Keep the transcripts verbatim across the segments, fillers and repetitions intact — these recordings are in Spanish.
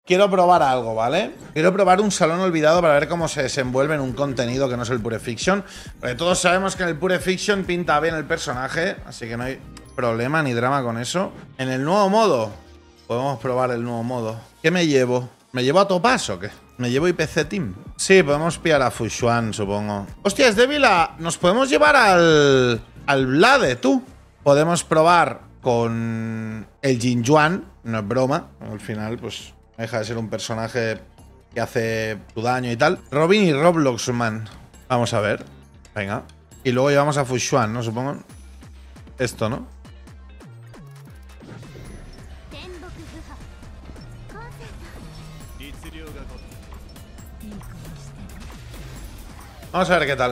quiero probar algo, ¿vale? Quiero probar un salón olvidado para ver cómo se desenvuelve en un contenido que no es el Pure Fiction. Porque todos sabemos que en el Pure Fiction pinta bien el personaje, así que no hay problema ni drama con eso. En el nuevo modo, podemos probar el nuevo modo. ¿Qué me llevo? ¿Me llevo a Topaz o qué? ¿Me llevo I P C Team? Sí, podemos pillar a Fushuan, supongo. Hostia, es débil a... Nos podemos llevar al... Al Blade, tú. Podemos probar con el Jinjuan, no es broma. Al final, pues, deja de ser un personaje que hace tu daño y tal. Robin y Robloxman. Vamos a ver. Venga. Y luego llevamos a Fushuan, ¿no? Supongo. Esto, ¿no? Vamos a ver qué tal.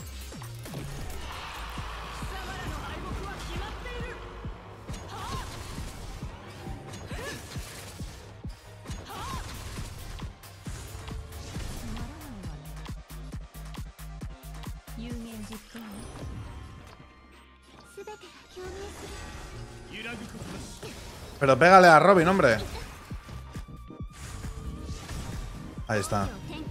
Pero pégale a Robin, hombre. Ahí está.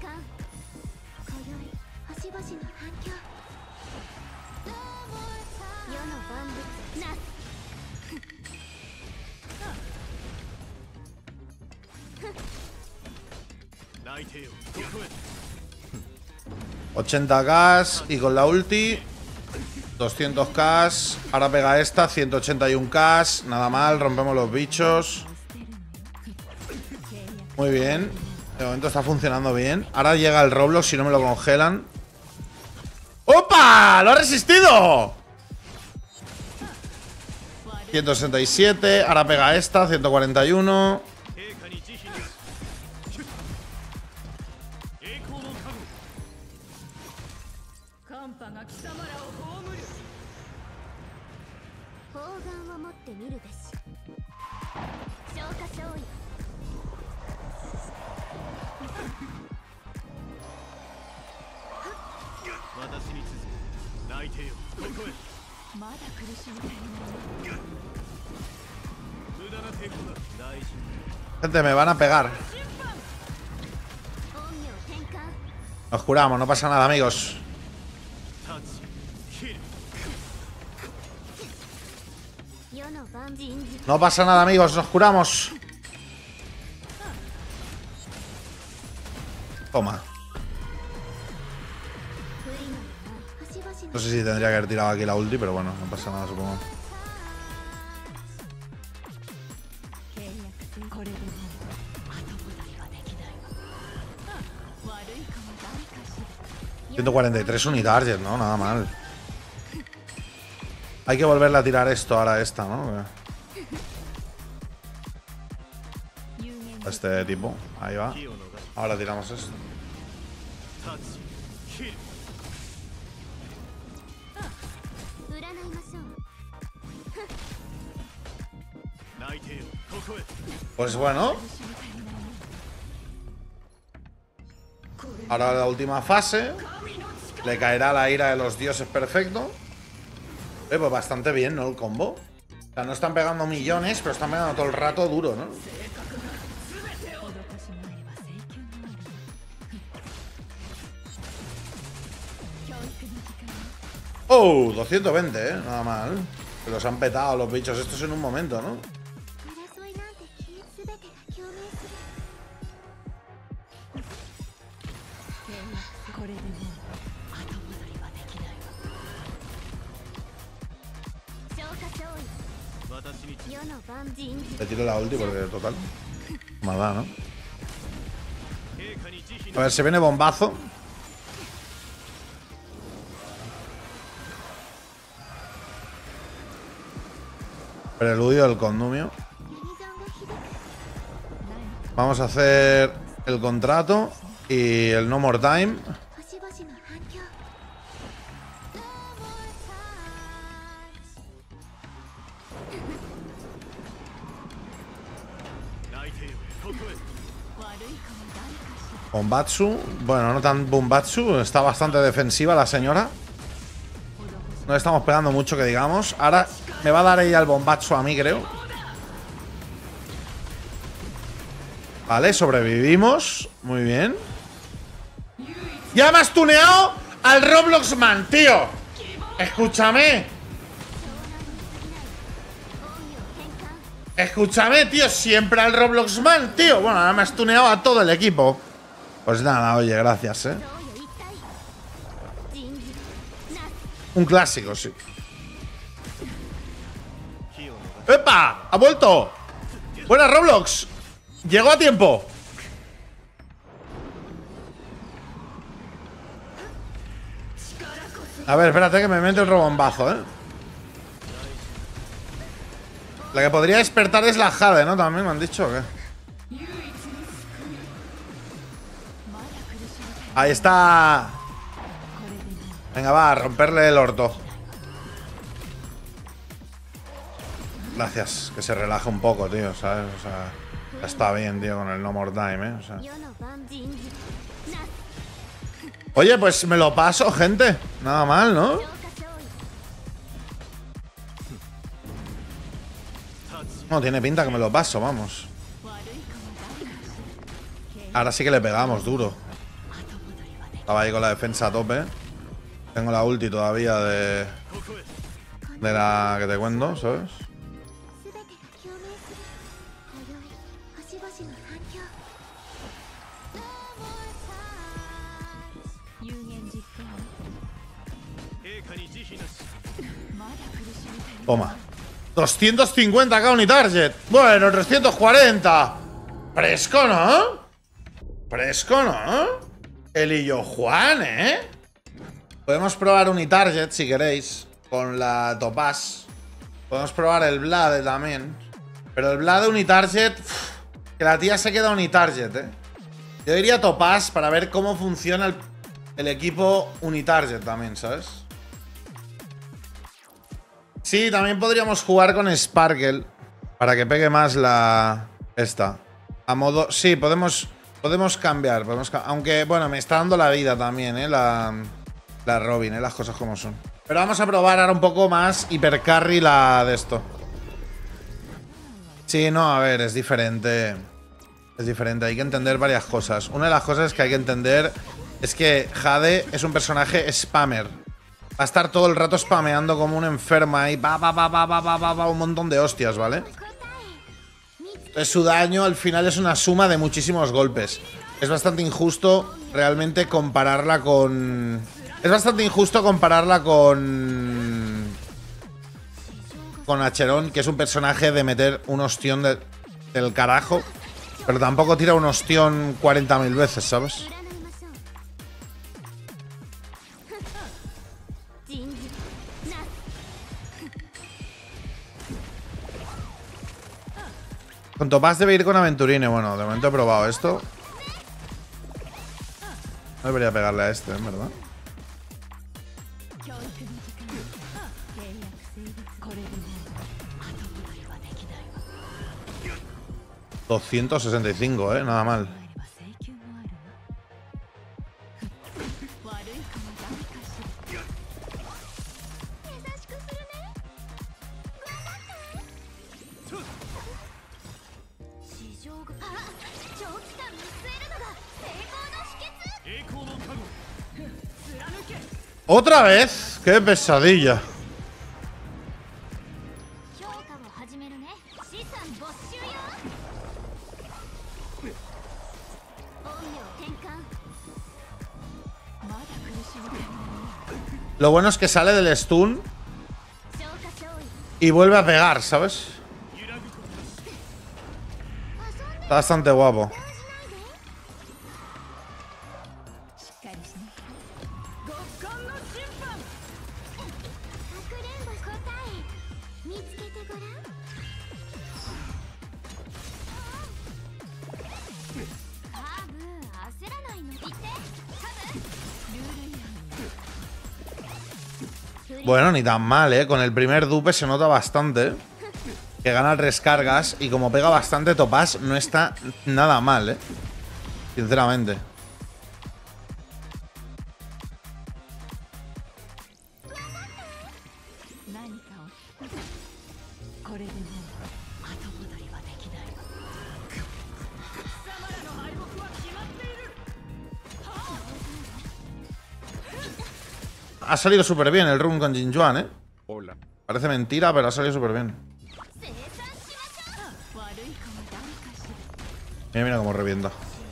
ochenta K y con la ulti doscientos K. Ahora pega esta, ciento ochenta y uno K. Nada mal, rompemos los bichos. Muy bien. De momento está funcionando bien. Ahora llega el Roblox si no me lo congelan. ¡Opa! ¡Lo ha resistido! ciento sesenta y siete. Ahora pega esta, ciento cuarenta y uno. Gente, me van a pegar. Nos curamos, no pasa nada, amigos. No pasa nada, amigos, nos curamos. Toma. No sé si tendría que haber tirado aquí la ulti, pero bueno, no pasa nada, supongo. ciento cuarenta y tres unidades, ¿no? Nada mal. Hay que volverle a tirar esto ahora a esta, ¿no? Este tipo. Ahí va. Ahora tiramos esto. Pues bueno. Ahora la última fase. Le caerá la ira de los dioses perfecto. Eh, pues bastante bien, ¿no? El combo. O sea, no están pegando millones, pero están pegando todo el rato duro, ¿no? Oh, doscientos veinte, ¿eh? Nada mal. Se los han petado los bichos estos en un momento, ¿no? Le tiro la ulti porque total. Maldad, ¿no? A ver, se viene bombazo. Preludio del condumio. Vamos a hacer el contrato y el No More Time. Bombatsu. Bueno, no tan Bombatsu. Está bastante defensiva la señora. No estamos pegando mucho, que digamos. Ahora me va a dar ella el Bombatsu a mí, creo. Vale, sobrevivimos. Muy bien. Ya me has tuneado al Roblox Man, tío. Escúchame. Escúchame, tío. Siempre al Roblox Man, tío. Bueno, ahora me has tuneado a todo el equipo. Pues nada, oye, gracias, eh. Un clásico, sí. ¡Epa! ¡Ha vuelto! ¡Buena, Roblox! Llegó a tiempo. A ver, espérate que me mete el robombazo, ¿eh? La que podría despertar es la Jade, ¿no? También me han dicho, ¿o qué? Ahí está. Venga, va, a romperle el orto. Gracias, que se relaje un poco, tío, ¿sabes? O sea, ya está bien, tío, con el No More Time, ¿eh? O sea. Oye, pues me lo paso, gente. Nada mal, ¿no? No, tiene pinta que me lo paso, vamos. Ahora sí que le pegamos duro. Estaba ahí con la defensa a tope. Tengo la ulti todavía de... De la que te cuento, ¿sabes? Toma. doscientos cincuenta k unitarget. Bueno, trescientos cuarenta. Fresco, ¿no? Fresco, ¿no? El Illo Juan, ¿eh? Podemos probar unitarget si queréis. Con la Topaz. Podemos probar el Blade también. Pero el Blade unitarget... Uff, que la tía se queda unitarget, ¿eh? Yo diría Topaz para ver cómo funciona el, el equipo unitarget también, ¿sabes? Sí, también podríamos jugar con Sparkle para que pegue más la... Esta. A modo... Sí, podemos... Podemos cambiar. Podemos ca Aunque, bueno, me está dando la vida también, ¿eh? La... La Robin, ¿eh? Las cosas como son. Pero vamos a probar ahora un poco más hipercarry la de esto. Sí, no, a ver, es diferente. Es diferente. Hay que entender varias cosas. Una de las cosas que hay que entender es que Jade es un personaje spammer. Va a estar todo el rato spameando como un enfermo ahí. Va, va, va, va, va, va, va, va, un montón de hostias, ¿vale? Entonces su daño al final es una suma de muchísimos golpes. Es bastante injusto realmente compararla con... Es bastante injusto compararla con... Con Acheron, que es un personaje de meter un ostión de... del carajo. Pero tampoco tira un ostión cuarenta mil veces, ¿sabes? Con Topaz debe ir con Aventurine. Bueno, de momento he probado esto. No debería pegarle a este, en verdad. doscientos sesenta y cinco, eh, nada mal. ¿Otra vez? ¡Qué pesadilla! Lo bueno es que sale del stun y vuelve a pegar, ¿sabes? Está bastante guapo. Bueno, ni tan mal, ¿eh? Con el primer dupe se nota bastante que gana rescargas y como pega bastante Topaz, no está nada mal, ¿eh? Sinceramente. Ha salido súper bien el run con Jin Yuan, ¿eh? Hola. Parece mentira, pero ha salido súper bien. Mira, mira cómo revienta.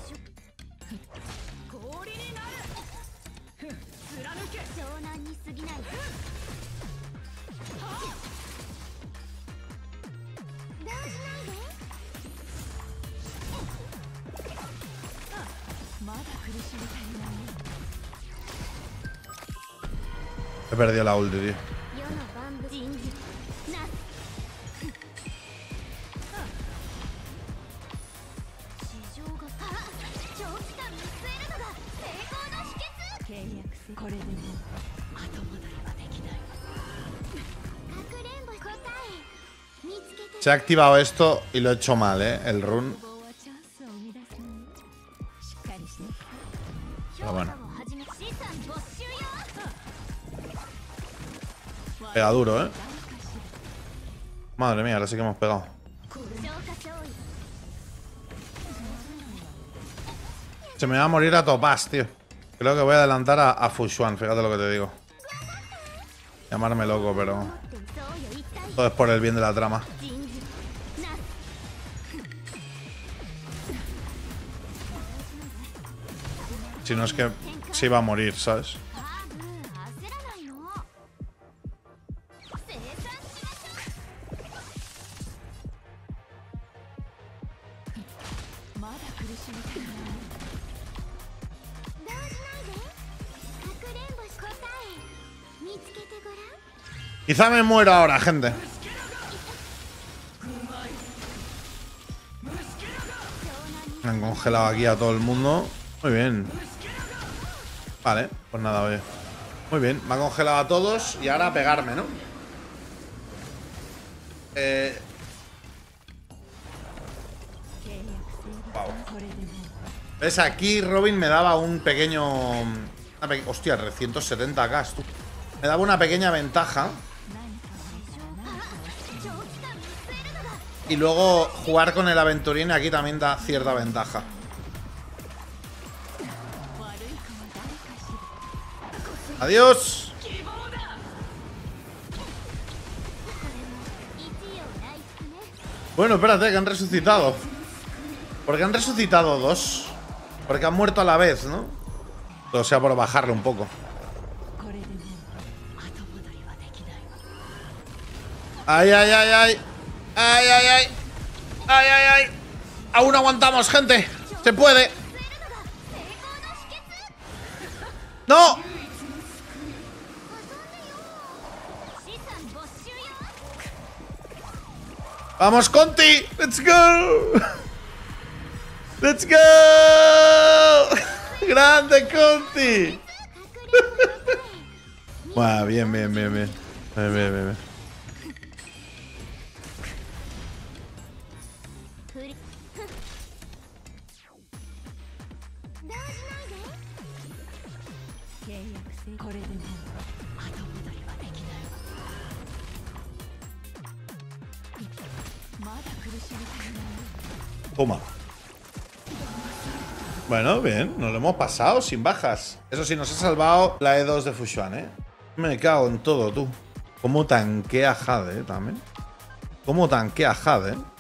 He perdido la ulti, tío. Se ha activado esto y lo he hecho mal, ¿eh? El run. Pero bueno. Pega duro, ¿eh? Madre mía, ahora sí que hemos pegado. Se me va a morir a Topaz, tío. Creo que voy a adelantar a, a Fushuan, fíjate lo que te digo. Llamarme loco, pero... todo es por el bien de la trama. Si no es que se iba a morir, ¿sabes? Quizá me muero ahora, gente. Me han congelado aquí a todo el mundo. Muy bien. Vale, pues nada, oye. Muy bien, me ha congelado a todos y ahora a pegarme, ¿no? Eh... Wow. ¿Ves? Aquí Robin me daba un pequeño... Una pe... Hostia, trescientos setenta K, tú. Me daba una pequeña ventaja. Y luego jugar con el aventurín aquí también da cierta ventaja. Adiós. Bueno, espérate, que han resucitado. Porque han resucitado dos. Porque han muerto a la vez, ¿no? O sea, por bajarle un poco. Ay, ay, ay, ay. Ay, ay, ay. Ay, ay, ay. Aún aguantamos, gente. Se puede. ¡No! ¡Vamos, Conti! ¡Let's go! ¡Let's go! ¡Grande, Conti! Buah, bien, bien, bien, bien. Bien, bien, bien, bien. Toma. Bueno, bien, nos lo hemos pasado sin bajas. Eso sí, nos ha salvado la E dos de Fushuan, ¿eh? Me cago en todo, tú. ¿Cómo tanquea Jade, eh, también? ¿Cómo tanquea Jade, eh?